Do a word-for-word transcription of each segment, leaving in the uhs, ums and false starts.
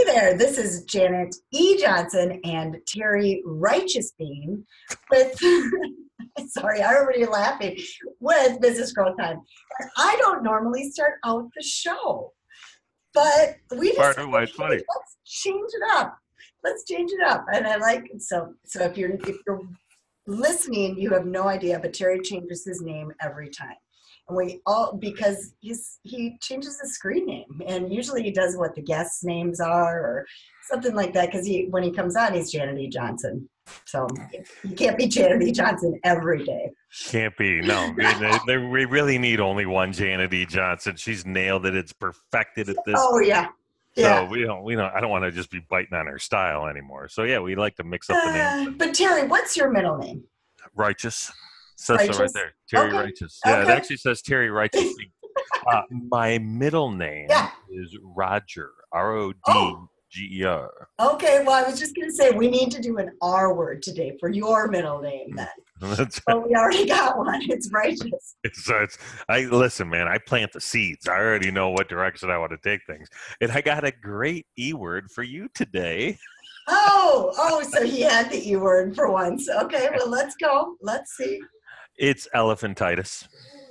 there, this is Janet E. Johnson and Terry Righteous Bean with, sorry, I already laughing, with Business Growth Time. And I don't normally start out the show, but we just, Part of why it's funny. Let's change it up. Let's change it up. And I like, so So if you're, if you're listening, you have no idea, but Terry changes his name every time. And we all, because he's, he changes his screen name, and usually he does what the guests' names are or something like that. Because he, when he comes on, he's Janet E. Johnson. So you can't be Janet E. Johnson every day. Can't be. No, we, we really need only one Janet E. Johnson. She's nailed it. It's perfected at this. Oh yeah, yeah. So we don't, we don't. I don't want to just be biting on her style anymore. So yeah, we like to mix up the Uh, names. but Terry, what's your middle name? Righteous. Says so right Righteous? there. Terry Okay. Righteous. Yeah, Okay. it actually says Terry Righteous. uh, my middle name Yeah. is Roger. R O D G E R. Okay, well, I was just going to say we need to do an R word today for your middle name then. That's But we already got one. It's Righteous. It's, uh, it's, I listen, man. I plant the seeds. I already know what direction I want to take things, and I got a great E word for you today. Oh, oh, so he had the E word for once. Okay, well, let's go. Let's see. It's elephantitis.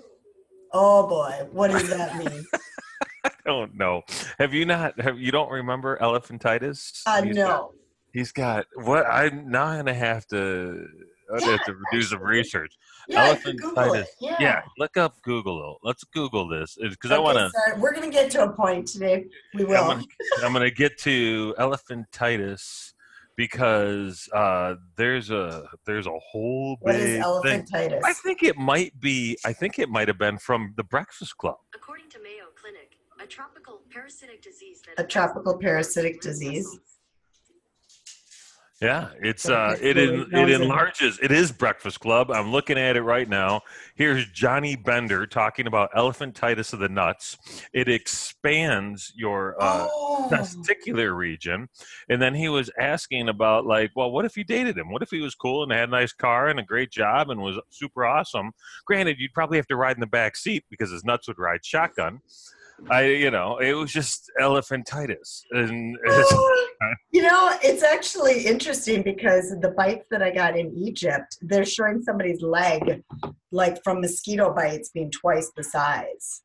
Oh boy, what does that mean? I don't know. Have you not? Have you don't remember elephantitis? Uh, He's no. got, he's got what? I'm now gonna have to. I Yeah, have to do some actually. research. Yeah, you can Google it. Yeah. Yeah, look up Google it. Let's Google this because I Okay, want to. so we're going to get to a point today. We will. I'm gonna, I'm gonna get to elephantitis because uh, there's a there's a whole What big is thing. elephantitis? I think it might be. I think it might have been from the Breakfast Club. According to Mayo Clinic, a tropical parasitic disease that A tropical parasitic disease. Yeah, it's So uh, it it en- really it knows it. enlarges. It is Breakfast Club. I'm looking at it right now. Here's Johnny Bender talking about elephantitis of the nuts. It expands your uh, Oh. testicular region, and then he was asking about like, well, what if you dated him? What if he was cool and had a nice car and a great job and was super awesome? Granted, you'd probably have to ride in the back seat because his nuts would ride shotgun. I, you know, it was just elephantitis, and You know, it's actually interesting because the bites that I got in Egypt, they're showing somebody's leg, like from mosquito bites, being twice the size.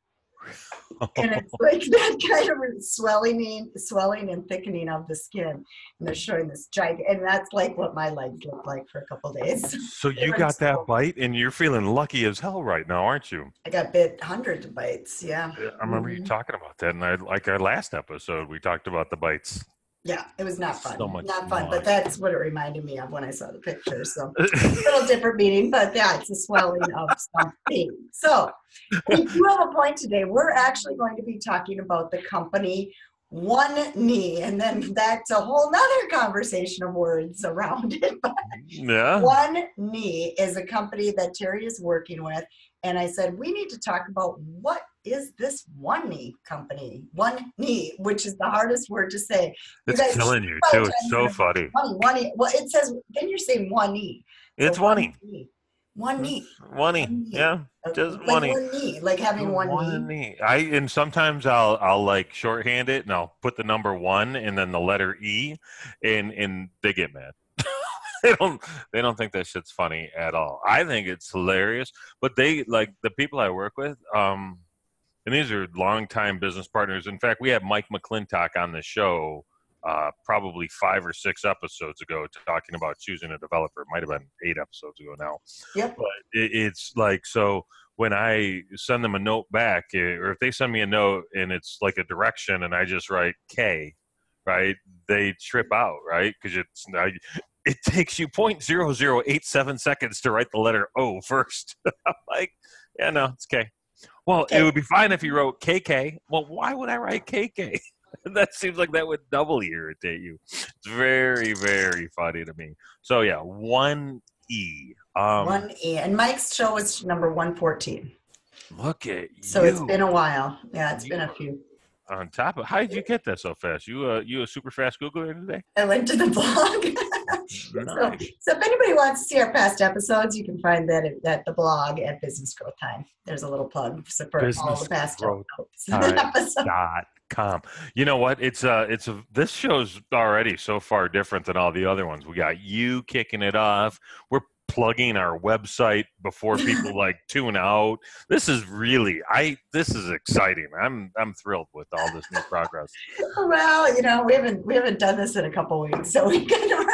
And it's like that kind of swelling, swelling and thickening of the skin. And they're showing this giant, and that's like what my legs look like for a couple of days. So you got that bite, and you're feeling lucky as hell right now, aren't you? I got bit hundreds of bites. Yeah. I remember Mhm. you talking about that, and I like our last episode, we talked about the bites. Yeah, it was not fun. So much not fun, fun. but that's what it reminded me of when I saw the picture. So a little different meaning, but yeah, it's a swelling of something. So we do have a point today. We're actually going to be talking about the company Onenie, and then that's a whole nother conversation of words around it. But Yeah. Onenie is a company that Terry is working with, and I said we need to talk about what is this Onenie company, Onenie, which is the hardest word to say. You It's guys- killing you, too. It's so funny. One, one, well, it says, then you're saying one knee. It's So one knee. knee. One knee. One knee. One knee. Yeah. Just like one knee. one knee, like having one, One knee. knee. I and sometimes I'll I'll like shorthand it and I'll put the number one and then the letter E, and and they get mad. They don't they don't think that shit's funny at all. I think it's hilarious, but they like the people I work with. Um, and these are longtime business partners. In fact, we had Mike McClintock on the show uh, probably five or six episodes ago talking about choosing a developer. It might have been eight episodes ago now. Yep. But it, it's like, so when I send them a note back, eh, or if they send me a note and it's like a direction and I just write K, right, they trip out, right? Because it's I, it takes you zero point zero zero eight seven seconds to write the letter O first. I'm like, yeah, no, it's K. Well, K. it would be fine if you wrote K K. Well, why would I write K K? That seems like that would double irritate you. It's very, very funny to me. So, yeah, one E. Um, One E. And Mike's show is number one fourteen. Look at So you. it's been a while. Yeah, it's You been a are few. On top of, how did you get that so fast? You uh, you a super fast Googler today? I went to the blog. so, Nice. so if anybody wants to see our past episodes, you can find that at, at the blog at Business Growth Time. There's a little plug for all the past Businessgrowth episodes. dot com. You know what? It's uh it's a, this show's already so far different than all the other ones. We got you kicking it off. We're plugging our website before people like tune out. This is really I this is exciting. I'm I'm thrilled with all this new progress. Well, you know, we haven't we haven't done this in a couple weeks, so we kind of.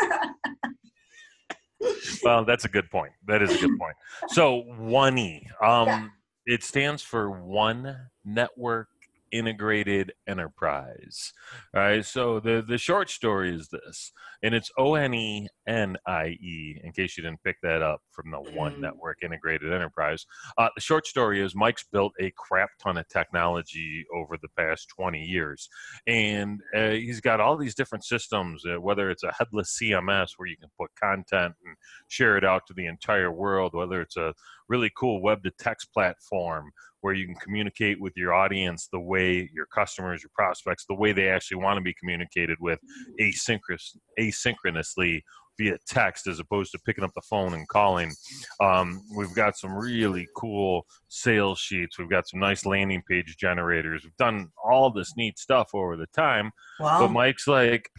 Well, that's a good point. That is a good point. So Onenie, um, Yeah. it stands for One Network Integrated Enterprise. All right. So the the short story is this, and it's O N E N I E. In case you didn't pick that up from the One Mm. Network Integrated Enterprise. Uh, the short story is Mike's built a crap ton of technology over the past twenty years, and uh, he's got all these different systems. Uh, whether it's a headless C M S where you can put content and share it out to the entire world, whether it's a really cool web to text platform where you can communicate with your audience the way your customers, your prospects, the way they actually want to be communicated with asynchronous, asynchronously via text as opposed to picking up the phone and calling. Um, we've got some really cool sales sheets. We've got some nice landing page generators. We've done all this neat stuff over the time. Wow. But Mike's like,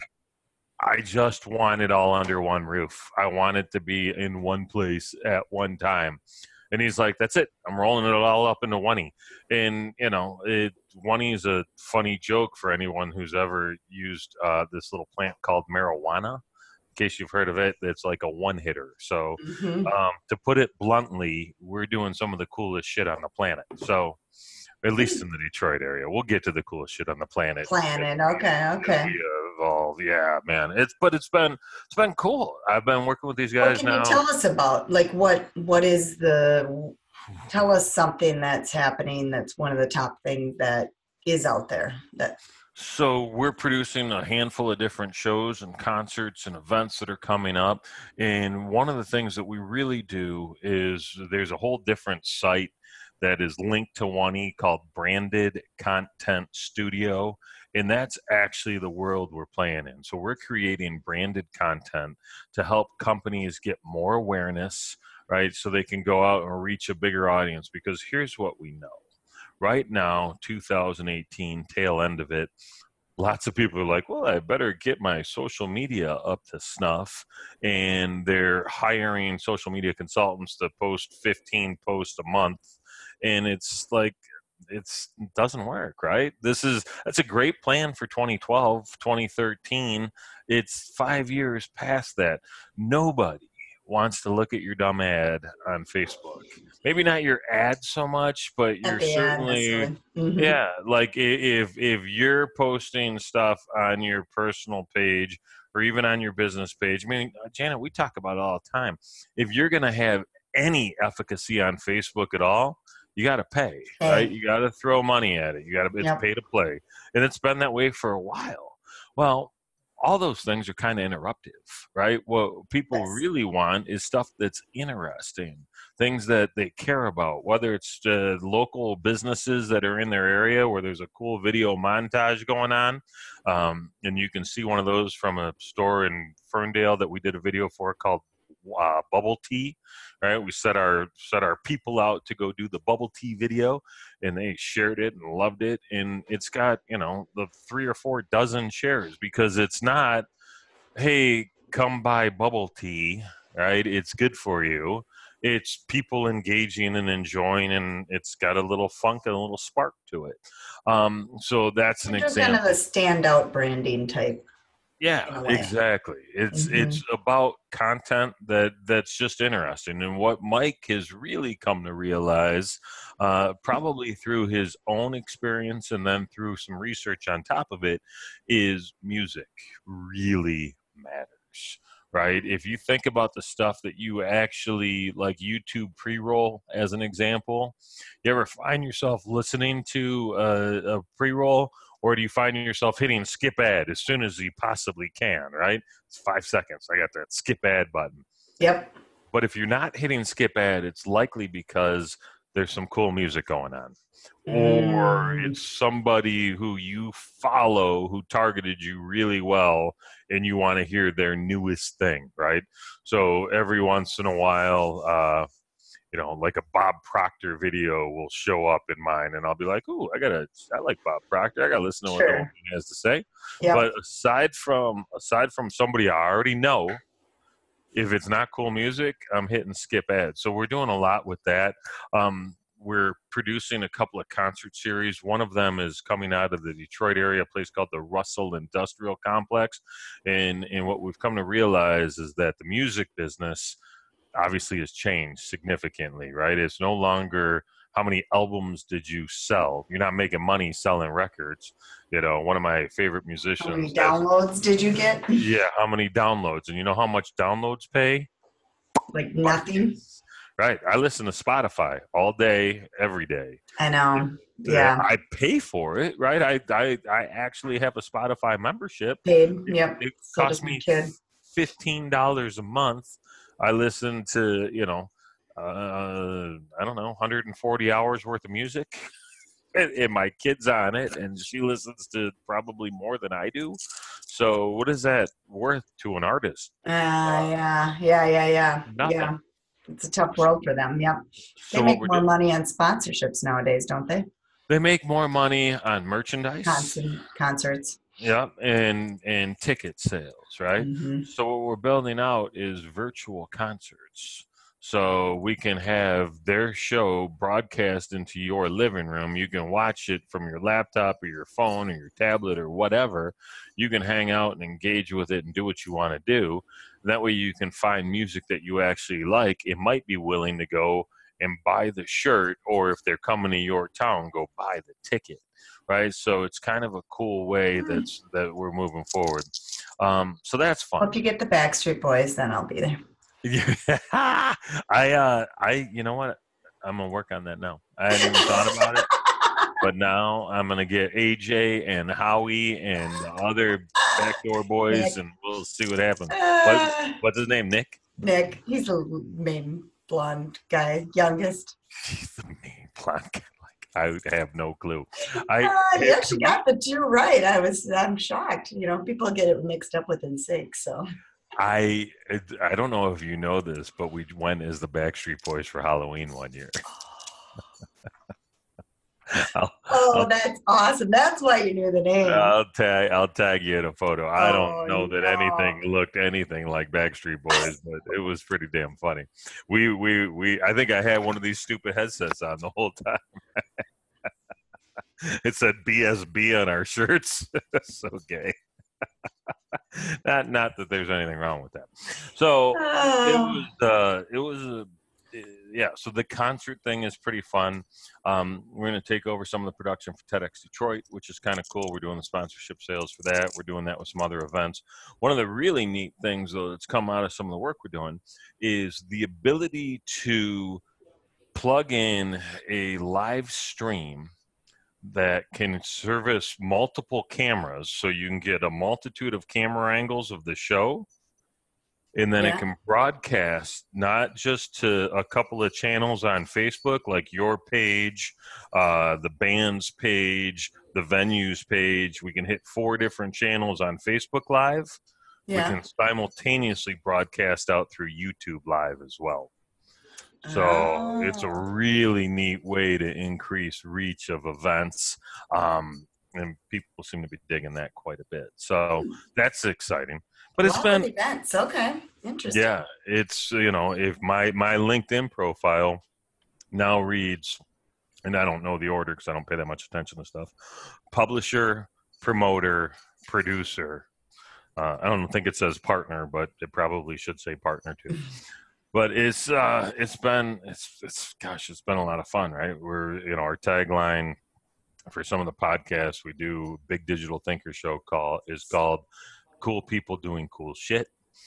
I just want it all under one roof. I want it to be in one place at one time. And he's like, that's it. I'm rolling it all up into Onenie. And, you know, it, Onenie is a funny joke for anyone who's ever used uh, this little plant called marijuana. In case you've heard of it, it's like a one hitter. So Mhm. um, to put it bluntly, we're doing some of the coolest shit on the planet. So at least in the Detroit area, we'll get to the coolest shit on the planet. Planet. Okay. Okay. We evolve. Yeah, man. It's but it's been it's been cool. I've been working with these What guys can now. you tell us about? Like, what what is the? Tell us something that's happening. That's one of the top things that is out there. That So we're producing a handful of different shows and concerts and events that are coming up. And one of the things that we really do is there's a whole different site that is linked to Onenie called Branded Content Studio. And that's actually the world we're playing in. So we're creating branded content to help companies get more awareness, right? So they can go out and reach a bigger audience. Because here's what we know. Right now, two thousand eighteen, tail end of it, lots of people are like, well, I better get my social media up to snuff. And they're hiring social media consultants to post fifteen posts a month. And it's like, it's it doesn't work, right? This is, that's a great plan for twenty twelve, twenty thirteen. It's five years past that. Nobody wants to look at your dumb ad on Facebook. Maybe not your ad so much, but you're at the end. certainly, Mm-hmm. yeah, like i- if if you're posting stuff on your personal page or even on your business page, I mean, uh, Janet, we talk about it all the time. If you're going to have any efficacy on Facebook at all, you got to pay, Pay. right? You got to throw money at it. You got to, it's Yep. pay to play. And it's been that way for a while. Well, all those things are kind of interruptive, right? What people Yes. really want is stuff that's interesting, things that they care about, whether it's uh, local businesses that are in their area where there's a cool video montage going on. Um, and you can see one of those from a store in Ferndale that we did a video for called uh, Bubble Tea, right? We set our set our people out to go do the bubble tea video, and they shared it and loved it. And it's got, you know, the three or four dozen shares because it's not, hey, come buy bubble tea, right? It's good for you. It's people engaging and enjoying, and it's got a little funk and a little spark to it. Um, so that's an You're example. kind of a standout branding type. in Yeah, a way. exactly. It's Mhm. it's about content that that's just interesting, and what Mike has really come to realize, uh, probably through his own experience and then through some research on top of it, is music really matters. Right? If you think about the stuff that you actually like, YouTube pre-roll as an example, you ever find yourself listening to a, a pre-roll? Or do you find yourself hitting skip ad as soon as you possibly can, right? It's five seconds. I got that skip ad button. Yep. But if you're not hitting skip ad, it's likely because there's some cool music going on. Or Mm. it's somebody who you follow who targeted you really well and you want to hear their newest thing, right? So every once in a while, uh, you know, like a Bob Proctor video will show up in mine, and I'll be like, "Ooh, I gotta, I like Bob Proctor. I gotta listen to what the Sure. woman has to say." Yep. But aside from aside from somebody I already know, if it's not cool music, I'm hitting skip ads. So we're doing a lot with that. Um, we're producing a couple of concert series. One of them is coming out of the Detroit area, a place called the Russell Industrial Complex. And, and what we've come to realize is that the music business obviously has changed significantly, right? It's no longer how many albums did you sell. You're not making money selling records. You know, one of my favorite musicians. How many has, downloads did you get? yeah, how many downloads? And you know how much downloads pay? Like nothing. Right. I listen to Spotify all day, every day. I know. Yeah. I pay for it, right? I I, I actually have a Spotify membership. Paid. It, Yep. it So costs does my me kid. fifteen dollars a month. I listen to, you know, uh, I don't know, one hundred forty hours worth of music. And, and my kid's on it, and she listens to probably more than I do. So what is that worth to an artist? Uh, yeah, yeah, yeah, yeah. Nothing. Yeah. It's a tough world for them. Yep. So They what make we're more doing, money on sponsorships nowadays, don't they? they make more money on merchandise. Concert, concerts. Yeah, and and ticket sales, right? Mm-hmm. So what we're building out is virtual concerts. So we can have their show broadcast into your living room. You can watch it from your laptop or your phone or your tablet or whatever. You can hang out and engage with it and do what you want to do. That way you can find music that you actually like. It might be willing to go and buy the shirt, or if they're coming to your town, go buy the ticket. Right, so it's kind of a cool way that's that we're moving forward. Um, so that's fun. Well, if you get the Backstreet Boys, then I'll be there. Yeah, I, uh, I, you know what? I'm gonna work on that now. I hadn't even thought about it, but now I'm gonna get A J and Howie and the other backdoor boys, Nick. and we'll see what happens. Uh, What, what's his name? Nick. Nick. He's the main blonde guy, youngest. He's the main blonde guy. I have no clue. I uh, you actually got the two right. I was, I'm shocked. You know, people get it mixed up with N Sync. So I I don't know if you know this, but we went as the Backstreet Boys for Halloween one year. I'll, oh, I'll, that's awesome. That's why you knew the name. I'll tag I'll tag you in a photo. I Oh, don't know that no. anything looked anything like Backstreet Boys, but it was pretty damn funny. We we we I think I had one of these stupid headsets on the whole time. It said B S B on our shirts. So gay. not not that there's anything wrong with that. So it Oh. was uh it was a yeah, so the concert thing is pretty fun. Um, we're going to take over some of the production for TEDx Detroit, which is kind of cool. We're doing the sponsorship sales for that. We're doing that with some other events. One of the really neat things, though, that's come out of some of the work we're doing is the ability to plug in a live stream that can service multiple cameras, so you can get a multitude of camera angles of the show. And then Yeah. it can broadcast not just to a couple of channels on Facebook, like your page, uh, the band's page, the venue's page. We can hit four different channels on Facebook Live. Yeah. We can simultaneously broadcast out through YouTube Live as well. So Oh. it's a really neat way to increase reach of events. Um, and people seem to be digging that quite a bit. So that's exciting. But it's Well, been events. Okay. Interesting. yeah, it's, you know, if my, my LinkedIn profile now reads, and I don't know the order because I don't pay that much attention to stuff, publisher, promoter, producer. Uh, I don't think it says partner, but it probably should say partner too. But it's uh, it's been it's it's gosh, it's been a lot of fun, right? We're, you know, our tagline for some of the podcasts we do, Big Digital Thinker Show call is called "Cool People Doing Cool Shit,"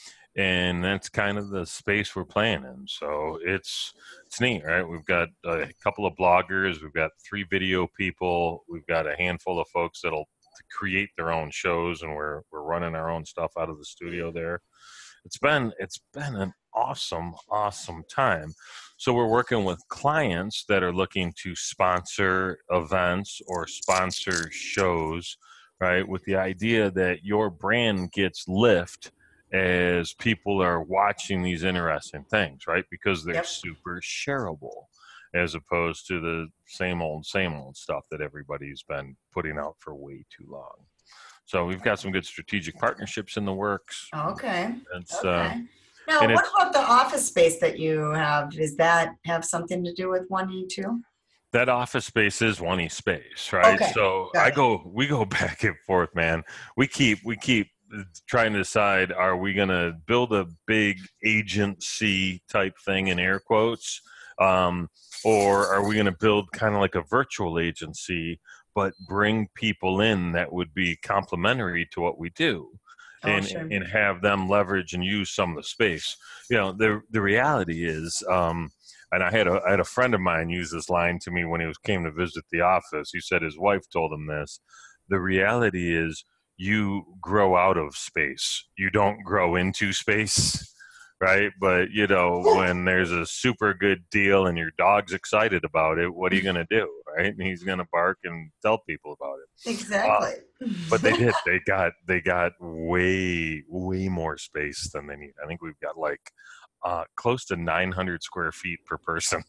and that's kind of the space we're playing in. So it's it's neat, right? We've got a couple of bloggers, we've got three video people, we've got a handful of folks that'll create their own shows, and we're we're running our own stuff out of the studio there. It's been it's been an awesome, awesome time. So we're working with clients that are looking to sponsor events or sponsor shows, right? With the idea that your brand gets lift as people are watching these interesting things, right? Because they're Yep. super shareable, as opposed to the same old, same old stuff that everybody's been putting out for way too long. So we've got some good strategic partnerships in the works. Okay. It's, Okay. uh, Now, and what it's, about the office space that you have? Does that have something to do with Onenie too? that office space is Onenie space, right? Okay. So Got I it. go, we go back and forth, man. We keep, we keep trying to decide: are we going to build a big agency type thing in air quotes, um, or are we going to build kind of like a virtual agency, but bring people in that would be complementary to what we do? Oh, And, sure. and have them leverage and use some of the space. You know, the the reality is, um, and I had a I had a friend of mine use this line to me when he was came to visit the office. He said his wife told him this. The reality is, you grow out of space. You don't grow into space, right? But you know, when there's a super good deal and your dog's excited about it, what are you gonna do, right? And he's gonna bark and tell people about it. Uh, Exactly. but they did. They got they got way way more space than they need. I think we've got like uh, close to nine hundred square feet per person.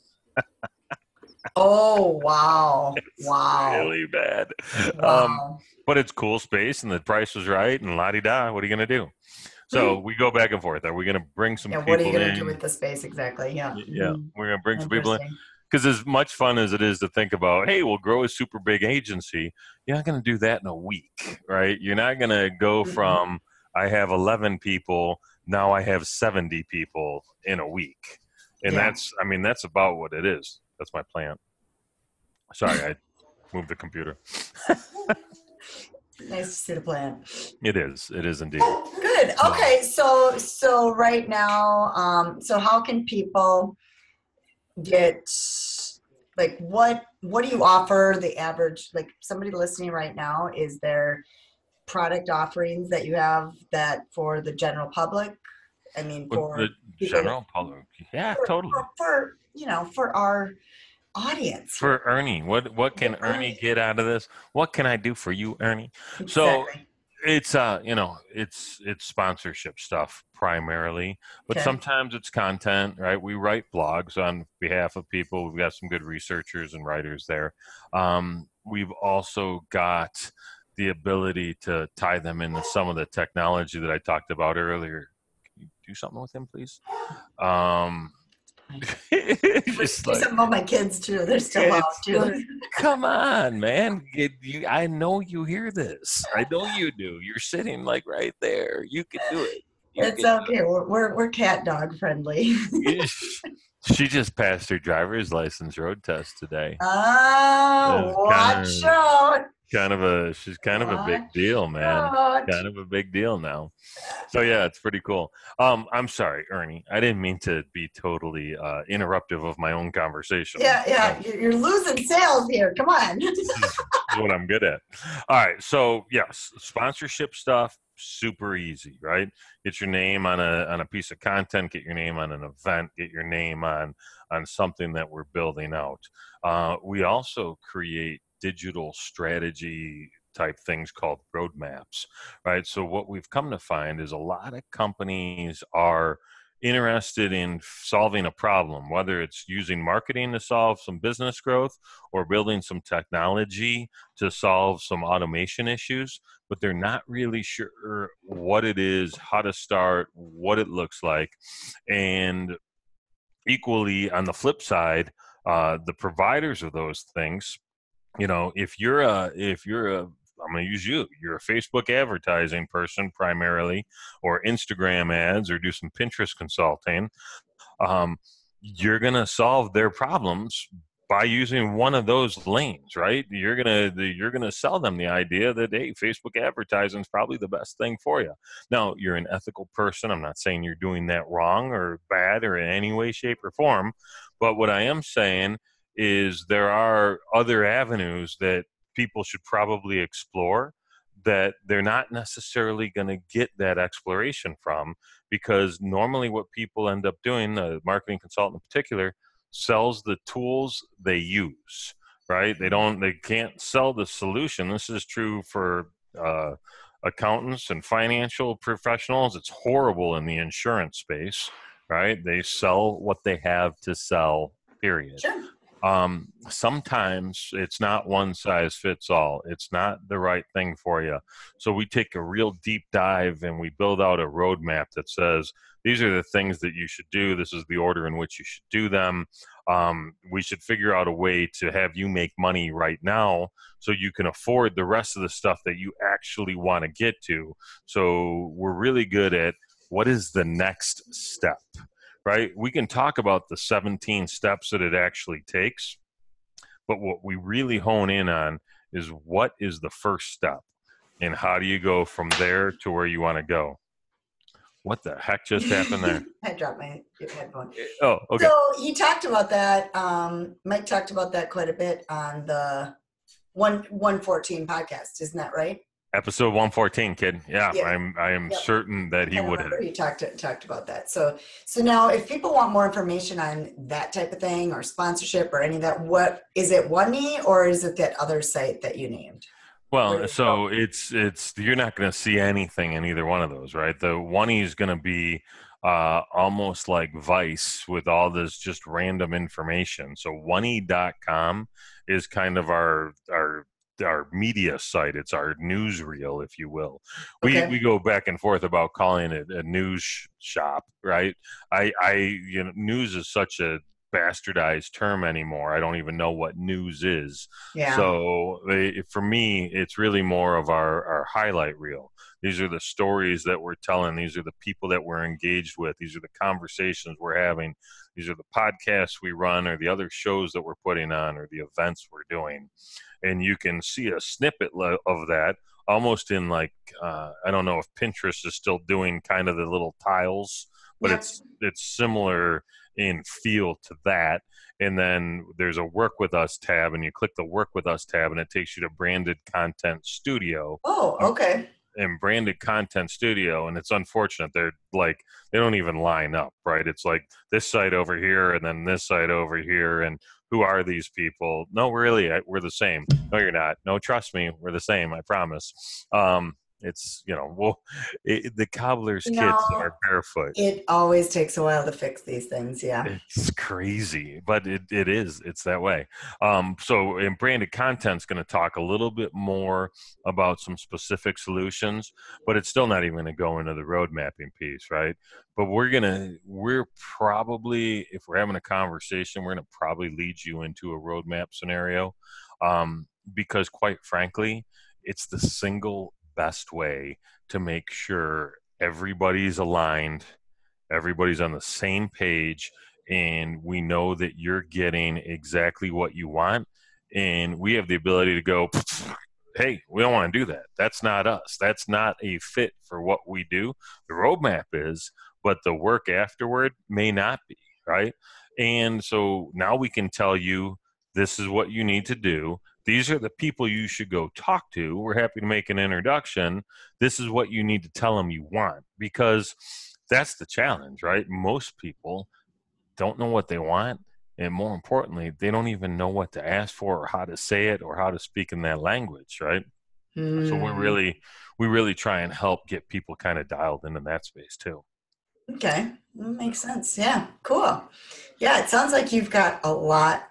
Oh, wow. It's Wow. really bad. Um, Wow. but it's cool space, and the price was right, and la di da. What are you gonna do? So we go back and forth. Are we gonna bring some Yeah, what are you people going to do in? with the space exactly? Yeah. Yeah, Mhm. we're gonna bring some people in. Interesting. Because as much fun as it is to think about, hey, we'll grow a super big agency, you're not going to do that in a week, right? You're not going to go Mhm. from, I have eleven people, now I have seventy people in a week. And Yeah. that's, I mean, that's about what it is. That's my plan. Sorry, I moved the computer. Nice to see the plan. It is. It is indeed. Good. Okay. So, so right now, um, so how can people get, like, what, what do you offer the average, like somebody listening right now, is there product offerings that you have that for the general public? I mean, But the for people, general public, yeah, for, totally. for, for, you know, for our audience here. For Ernie, what what can Ernie get out of this? What can I do for you, Ernie? So Exactly. it's uh you know it's it's sponsorship stuff primarily, but Okay. sometimes it's content, right? We write blogs on behalf of people. We've got some good researchers and writers there. Um, we've also got the ability to tie them into some of the technology that I talked about earlier. Can you do something with him, please? Um, just Do like, something about my kids too. They're still out it's too. like, come on, man. Get you, I know you hear this. I know you do. You're sitting like right there. You can do it. You It's can do okay. We're, we're, we're cat dog friendly. it. She just passed her driver's license road test today. Oh, It's kind watch of out. kind of a she's kind of a big Watch deal, man. out. Kind of a big deal now. So yeah, it's pretty cool. Um, I'm sorry, Ernie. I didn't mean to be totally uh, interruptive of my own conversation. Yeah, yeah. Um, You're you're losing sales here. Come on. this is, this is what I'm good at. All right. So yes, sponsorship stuff, super easy, right? Get your name on a on a piece of content, get your name on an event, get your name on on something that we're building out. Uh, we also create digital strategy type things called roadmaps, right? So what we've come to find is a lot of companies are interested in solving a problem, whether it's using marketing to solve some business growth or building some technology to solve some automation issues, but they're not really sure what it is, how to start, what it looks like. And equally, on the flip side, uh, the providers of those things, you know, if you're a if you're a I'm going to use you. You're a Facebook advertising person primarily, or Instagram ads, or do some Pinterest consulting. Um, you're going to solve their problems by using one of those lanes, right? You're gonna you're gonna sell them the idea that, hey, Facebook advertising is probably the best thing for you. Now, you're an ethical person. I'm not saying you're doing that wrong or bad or in any way, shape, or form, but what I am saying is there are other avenues that people should probably explore that they're not necessarily going to get that exploration from, because normally what people end up doing, the marketing consultant in particular, sells the tools they use, right? They don't, they can't sell the solution. This is true for uh, a accountants and financial professionals. It's horrible in the insurance space, right? They sell what they have to sell, period. Sure. Um, sometimes it's not one size fits all. It's not the right thing for you. So we take a real deep dive and we build out a roadmap that says, these are the things that you should do. This is the order in which you should do them. Um, we should figure out a way to have you make money right now so you can afford the rest of the stuff that you actually want to get to. So we're really good at what is the next step. Right? We can talk about the seventeen steps that it actually takes, but what we really hone in on is what is the first step and how do you go from there to where you want to go? What the heck just happened there? I dropped my headphone. Oh, okay. So he talked about that. Um, Mike talked about that quite a bit on the one one fourteen podcast. Isn't that right? Episode one fourteen, kid. Yeah, Yeah. I'm I am Yep. certain that he I would remember have. he talked talked about that. So so now, if people want more information on that type of thing or sponsorship or any of that, what is it? Onenie or is it that other site that you named? Where Well, do you so it's it's you're not going to see anything in either one of those, right? The one is going to be uh, almost like Vice with all this just random information. So oney dot com is kind of our our our media site. It's our newsreel, if you will. We Okay. we go back and forth about calling it a news sh- shop, right? I I you know news is such a bastardized term anymore. I don't even know what news is. Yeah. So they, for me, it's really more of our, our highlight reel. These are the stories that we're telling. These are the people that we're engaged with. These are the conversations we're having. These are the podcasts we run or the other shows that we're putting on or the events we're doing. And you can see a snippet of that almost in like, uh, I don't know if Pinterest is still doing kind of the little tiles, but Yep. it's it's similar in feel to that. And then there's a work with us tab and you click the work with us tab and it takes you to branded content studio. Oh, okay. And branded content studio, and it's unfortunate they're like they don't even line up, right? It's like this site over here and then this site over here, and who are these people? No, really, we're the same. No, you're not. No, trust me, we're the same, I promise. um it's you know well it, the cobbler's You kids know, are barefoot. it always takes a while to fix these things. Yeah. It's crazy, but it, it is. It's that way. Um, so, in branded content is going to talk a little bit more about some specific solutions, but it's still not even going to go into the road mapping piece, right? But we're going to, we're probably, if we're having a conversation, we're going to probably lead you into a roadmap scenario um, because, quite frankly, it's the single best way to make sure everybody's aligned, everybody's on the same page, and we know that you're getting exactly what you want. And we have the ability to go, hey, we don't want to do that. That's not us. That's not a fit for what we do. The roadmap is, but the work afterward may not be, right? And so now we can tell you, this is what you need to do. These are the people you should go talk to. We're happy to make an introduction. This is what you need to tell them you want, because that's the challenge, right? Most people don't know what they want. And more importantly, they don't even know what to ask for or how to say it or how to speak in that language, right? Mm. So we're really, we really try and help get people kind of dialed into that space too. Okay. That makes sense. Yeah. Cool. Yeah. It sounds like you've got a lot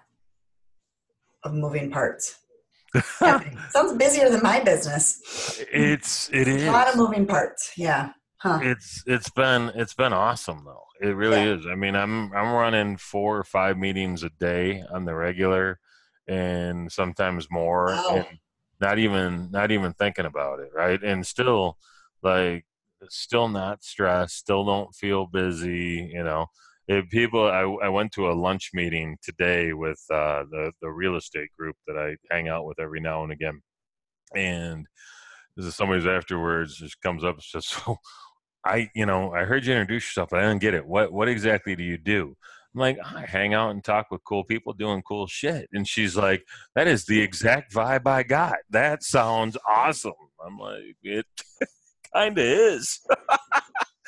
of moving parts. Sounds busier than my business. It's, it is. A lot of moving parts. Yeah. Huh. It's it's been it's been awesome though. It really Yeah. is. I mean, I'm I'm running four or five meetings a day on the regular, and sometimes more. Wow. And not even not even thinking about it, right? And still, like, still not stressed. Still don't feel busy. You know, if people. I I went to a lunch meeting today with uh, the the real estate group that I hang out with every now and again, and this is somebody's afterwards just comes up and says, so. I, you know, I heard you introduce yourself, but I didn't get it. What, what exactly do you do? I'm like, I hang out and talk with cool people doing cool shit. And she's like, that is the exact vibe I got. That sounds awesome. I'm like, it kind of is.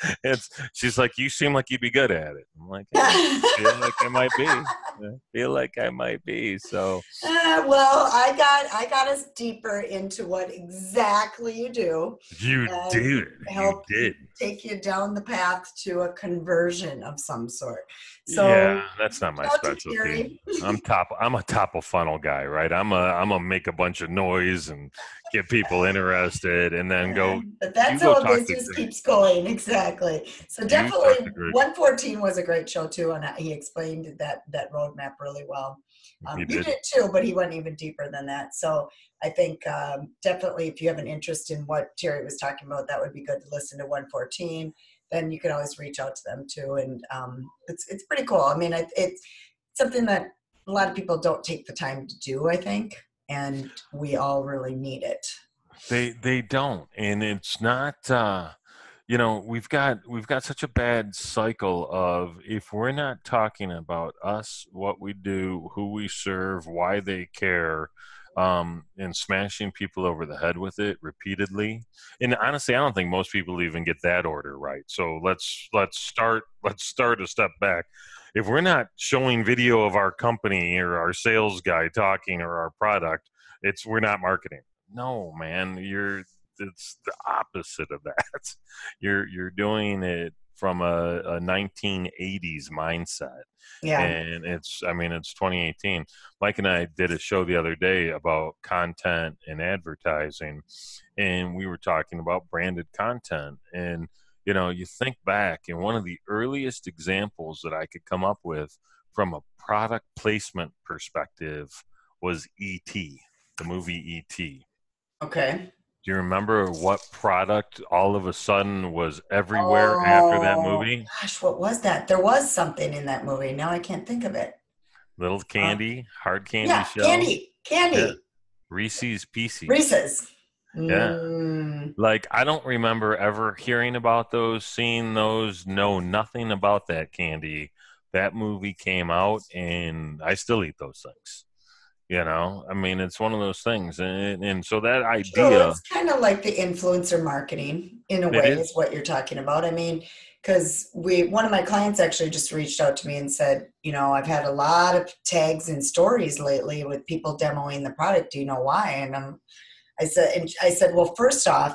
It's she's like, you seem like you'd be good at it. I'm like, yeah, I feel like I might be. I feel like I might be. So Uh, well, I got I got us deeper into what exactly you do, you and did. You help did. take you down the path to a conversion of some sort. Yeah, So, that's not my shout out to specialty. Terry. I'm top. I'm a top of funnel guy, right? I'm a. I'm gonna make a bunch of noise and get people interested, and then go. But You that's go how a talk to business Greg. keeps going. Exactly. So You talk to definitely, Greg. one fourteen was a great show too, and he explained that that roadmap really well. Um, You you did. did too, but he went even deeper than that. So I think um, definitely, if you have an interest in what Terry was talking about, that would be good to listen to one fourteen. Then you can always reach out to them too, and um, it's it's pretty cool. I mean, it, it's something that a lot of people don't take the time to do, I think, and we all really need it. They they don't, and it's not. Uh, you know, we've got we've got such a bad cycle of if we're not talking about us, what we do, who we serve, why they care, um, and smashing people over the head with it repeatedly. And honestly, I don't think most people even get that order right. So let's let's start let's start a step back. If we're not showing video of our company or our sales guy talking or our product, it's we're not marketing. No, man, you're it's the opposite of that. You're you're doing it from a, a nineteen eighties mindset, Yeah. and it's I mean it's twenty eighteen. Mike and I did a show the other day about content and advertising, and we were talking about branded content. And you know, you think back, and one of the earliest examples that I could come up with from a product placement perspective was E T, the movie E T. Okay. Do you remember what product all of a sudden was everywhere after that Oh, movie? gosh, what was that? There was something in that movie. Now I can't think of it. Little Uh, candy, hard candy yeah, shell. candy, Yeah. candy, Reese's Pieces. Reese's. Yeah. Mm, Like, I don't remember ever hearing about those, seeing those, know nothing about that candy. That movie came out, and I still eat those things. You know, I mean, it's one of those things. And, and so that true. idea, It's kind of like the influencer marketing in a it way, is is. what you're talking about. I mean, because we, one of my clients actually just reached out to me and said, you know, I've had a lot of tags and stories lately with people demoing the product. Do you know why? And I'm, I said, and I said, well, first off,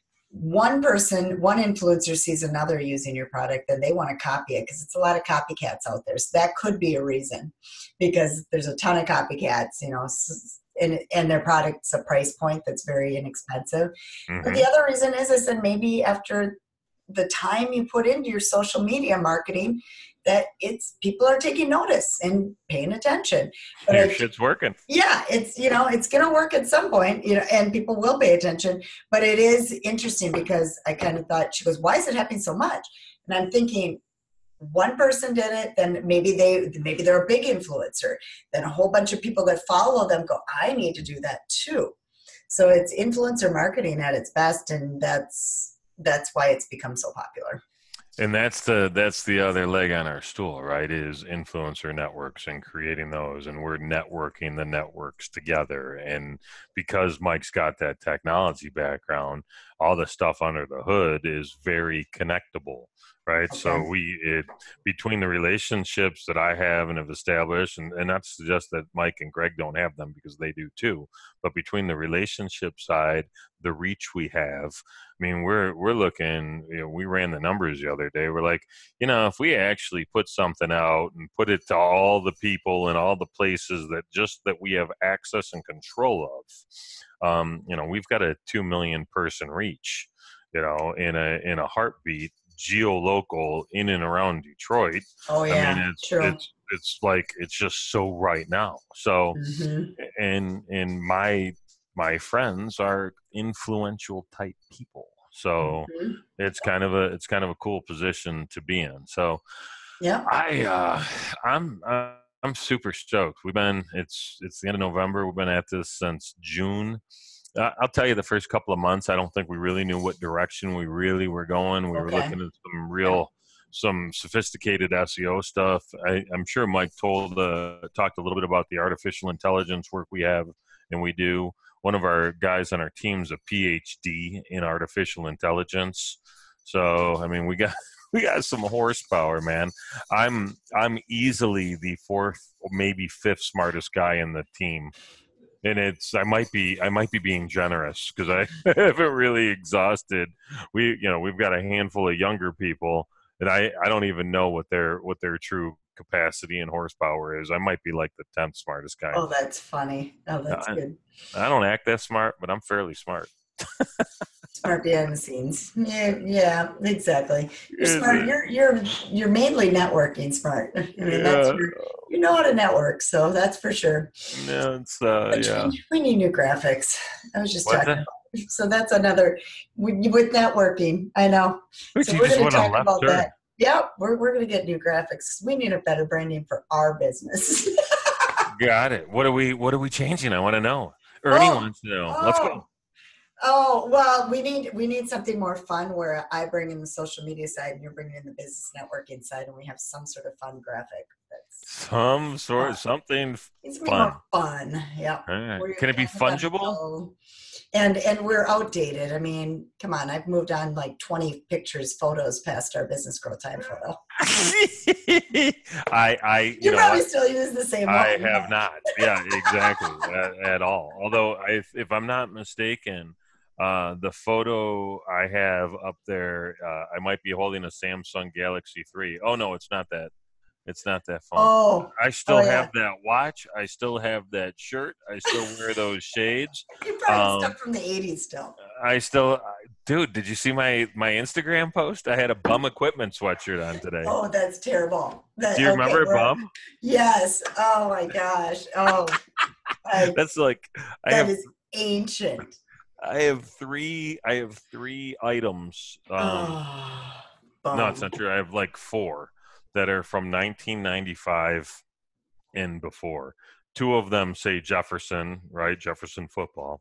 one person, one influencer sees another using your product, then they want to copy it because it's a lot of copycats out there. So that could be a reason, because there's a ton of copycats, you know, and, and their product's a price point that's very inexpensive. But Mm-hmm. the other reason is, is that maybe after the time you put into your social media marketing, that it's people are taking notice and paying attention. But Your I, shit's working. yeah, it's, you know, it's going to work at some point, you know, and people will pay attention. But it is interesting because I kind of thought, she goes, why is it happening so much? And I'm thinking, one person did it, then maybe they, maybe they're a big influencer. Then a whole bunch of people that follow them go, I need to do that too. So it's influencer marketing at its best, and that's that's why it's become so popular. And that's the that's the other leg on our stool, right? Is influencer networks and creating those, and we're networking the networks together. And because Mike's got that technology background, all the stuff under the hood is very connectable, right? Okay. So we it between the relationships that I have and have established, and, and not to suggest that Mike and Greg don't have them, because they do too, but between the relationship side, the reach we have, I mean, we're we're looking. You know, we ran the numbers the other day. We're like, you know, if we actually put something out and put it to all the people and all the places that just that we have access and control of, um, you know, we've got a two million person reach. You know, in a in a heartbeat, geolocal in and around Detroit. Oh I mean, yeah, it's true. it's it's like it's just so right now. So, Mm-hmm. and and my my friends are influential type people, so Mm-hmm. it's kind of a it's kind of a cool position to be in. So Yeah. I uh I'm uh, I'm super stoked. We've been it's it's the end of November. We've been at this since June. uh, I'll tell you, the first couple of months, I don't think we really knew what direction we really were going. We were Okay. looking at some Yeah. real some sophisticated S E O stuff. I, I'm sure Mike told uh, talked a little bit about the artificial intelligence work we have and we do. One of our guys on our team's a P H D in artificial intelligence. So I mean, we got we got some horsepower, man. I'm I'm easily the fourth, or maybe fifth smartest guy in the team, and it's I might be I might be being generous because I haven't really exhausted. We you know we've got a handful of younger people, and I I don't even know what their what their true capacity and horsepower is. I might be like the tenth smartest guy. Oh, that's funny. Oh, that's I, good. I don't act that smart, but I'm fairly smart. Smart behind the scenes. Yeah, yeah, exactly. You're Is smart. it? You're you're you're mainly networking smart. I mean, that's Yeah, your you know how to network, so that's for sure. no, it's uh, But yeah. we we need new graphics. I was just What talking the? about. So that's another with, with networking. I know. Wait, So you we're just going to went a talk left about turn. that. Yep, we're we're going to get new graphics. We need a better branding for our business. Got it. What are we? What are we changing? I want to know. Ernie oh, wants to know. Let's oh. go. Oh, well, we need we need something more fun where I bring in the social media side and you're bringing in the business networking side, and we have some sort of fun graphic that's Some sort, fun. something Needs to be fun. more fun. Yeah. All right. We're Can it be kind of fungible? a- And and we're outdated. I mean, come on, I've moved on like twenty pictures, photos past our business growth time photo. I, I, you, You know probably what? still use the same I one. have not. Yeah, exactly. at, at all. Although, I, if I'm not mistaken, uh, the photo I have up there, uh, I might be holding a Samsung Galaxy three. Oh no, it's not that. It's not that phone. Oh, I oh still yeah. have that watch. I still have that shirt. I still wear those shades. You probably have Um, stuff from the eighties still. I still, dude. Did you see my my Instagram post? I had a Bum Equipment sweatshirt on today. Oh, that's terrible. That, Do you okay, remember we're, Bum? yes. Oh my gosh. Oh, I, That's like I that have is ancient. I have three I have three items. Um, Oh, no, it's bum. not true. I have like four that are from nineteen ninety-five and before. Two of them say Jefferson, right? Jefferson football.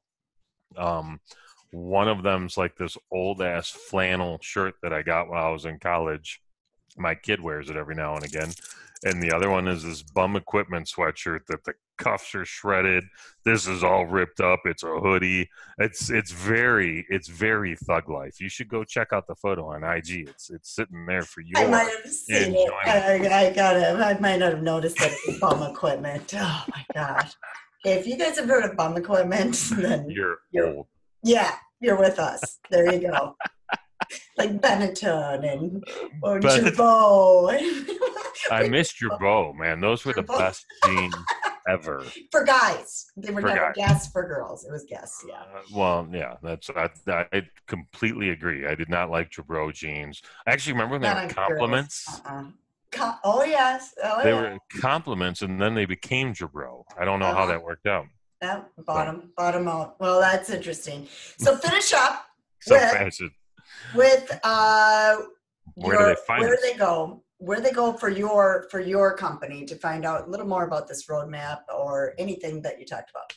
Um, one of them's like this old ass flannel shirt that I got when I was in college. My kid wears it every now and again. And the other one is this Bum Equipment sweatshirt that the cuffs are shredded. This is all ripped up. It's a hoodie. It's it's very it's very thug life. You should go check out the photo on I G. It's it's sitting there for I your might have seen it. enjoyment. I, I gotta. I might not have noticed that it was bum equipment. Oh my gosh! If you guys have heard of bum equipment, then You're, you're old. yeah, you're with us. There you go. Like Benetton and or But Jabot. I missed your bow, man. Those were the Jabot. best jeans ever. For guys. They were For never guys. guests for girls. It was guests, yeah. Uh, well, yeah, that's I, I completely agree. I did not like Jabro jeans. I actually remember when they Not were on girls. compliments. Uh-uh. Co- oh yes. Oh They yeah. were compliments, and then they became Jabro. I don't know how Uh-huh. that worked out. Yeah, bottom, bottom out. Well, that's interesting. So finish up So with, fashion. with uh, Where your, do they find where us? do they go? Where do they go for your for your company to find out a little more about this roadmap or anything that you talked about?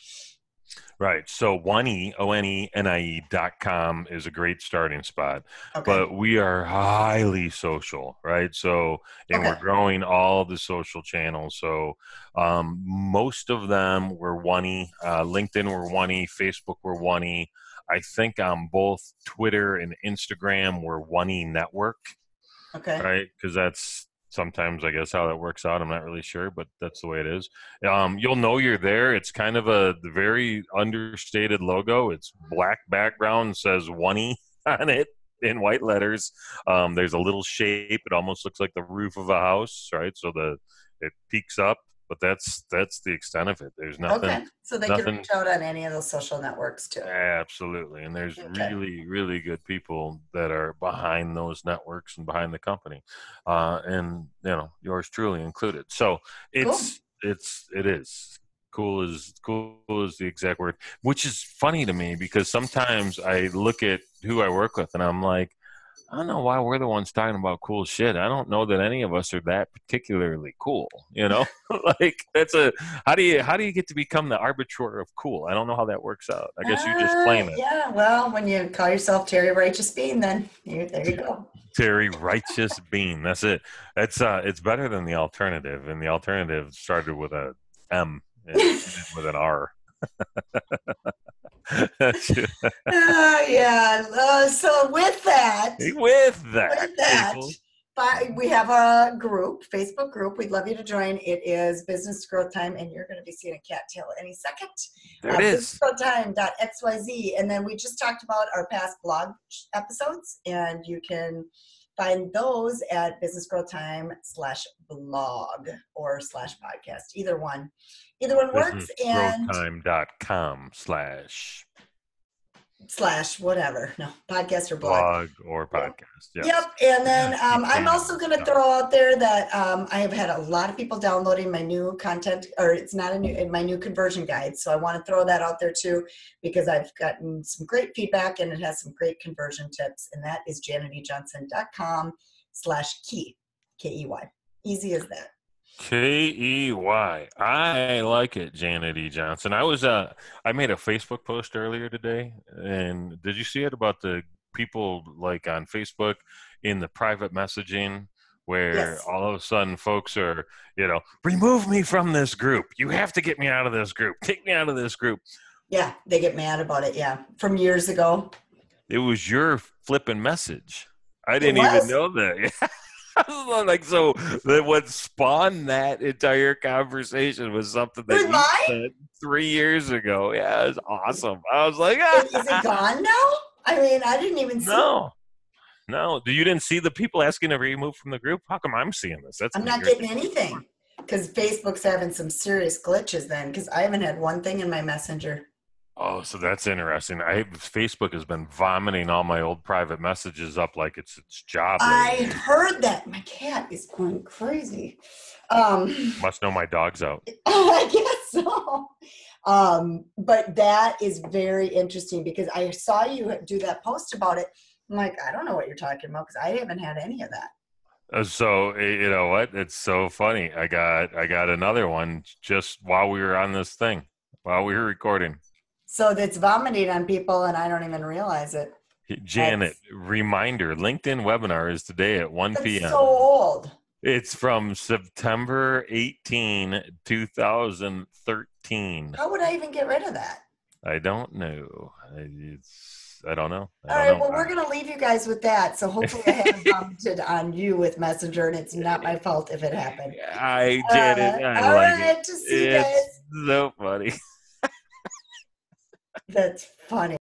Right. So Onenie, O N E N I E dot com is a great starting spot. Okay. But we are highly social, right? So, and Okay. we're growing all the social channels. So, um, most of them were Onenie. Uh, LinkedIn were Onenie. Facebook were Onenie. I think on both Twitter and Instagram we're Onenie Network, Okay. right? Because that's sometimes, I guess, how that works out. I'm not really sure, but that's the way it is. Um, you'll know you're there. It's kind of a very understated logo. It's black background, says Onenie on it in white letters. Um, there's a little shape. It almost looks like the roof of a house, right? So the it peaks up, but that's that's the extent of it. There's nothing. Okay. So they nothing, can reach out on any of those social networks too. Absolutely. And there's Okay. really, really good people that are behind those networks and behind the company. Uh, and, you know, yours truly included. So it's, Cool. it's, it is cool is cool is the exact word, which is funny to me because sometimes I look at who I work with and I'm like, I don't know why we're the ones talking about cool shit. I don't know that any of us are that particularly cool, you know? Like that's a how do you how do you get to become the arbiter of cool? I don't know how that works out. I guess you just claim Uh, it. yeah. Well, when you call yourself Terry Righteous Bean, then you, there you go. Terry Righteous Bean. That's it. It's uh it's better than the alternative. And the alternative started with a M and ended with an R. Uh, yeah. Uh, so with that, With that, with that, people. But we have a group, Facebook group. We'd love you to join. It is Business Growth Time, and you're going to be seeing a cattail any second. There Uh, it is. business growth time dot x y z. And then we just talked about our past blog episodes, and you can find those at Business Growth Time slash blog or slash podcast. Either one. Either one works. And business growth time dot com slash slash whatever. No, podcast or blog. blog or podcast. Yes. Yep. And then um, I'm also going to throw out there that um, I have had a lot of people downloading my new content, or it's not a new, my new conversion guide. So I want to throw that out there too, because I've gotten some great feedback and it has some great conversion tips. And that is janet e johnson dot com slash key, K E Y. Easy as that. K E Y. I like it, Janet E. Johnson. I was uh I made a Facebook post earlier today, and did you see it about the people like on Facebook in the private messaging where Yes. all of a sudden folks are, you know, remove me from this group. You have to get me out of this group. Take me out of this group. Yeah, they get mad about it. Yeah, from years ago. It was your flipping message. I didn't was? even know that. Like, so that what spawned that entire conversation was something that Was you mine? said three years ago. Yeah, it was awesome. I was like, ah. Is, is it gone now? I mean, I didn't even see it. No, no. You didn't see the people asking to remove from the group? How come I'm seeing this? That's I'm not weird. getting anything because Facebook's having some serious glitches then, because I haven't had one thing in my messenger. Oh, so that's interesting. I Facebook has been vomiting all my old private messages up like it's its job. I lately. heard that. My cat is going crazy. Um, Must know my dog's out. I guess so. Um, but that is very interesting because I saw you do that post about it. I'm like, I don't know what you're talking about because I haven't had any of that. Uh, So eh, you know what? It's so funny. I got I got another one just while we were on this thing, while we were recording. So that's vomiting on people and I don't even realize it. Janet, That's- reminder: LinkedIn webinar is today at one That's p.m. so old. It's from September eighteenth, twenty thirteen. How would I even get rid of that? I don't know. I- It's I don't know. I All don't right, know. well, we're going to leave you guys with that. So hopefully I haven't vomited on you with Messenger, and it's not my fault if it happened. I did it. Uh, I all like right, it. to see you guys. It's so funny. That's funny.